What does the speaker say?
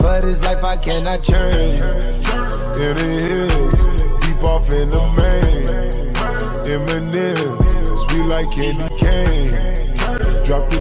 but it's life I cannot change. In the hills, deep off in the main. M&M's, sweet like candy cane. Drop the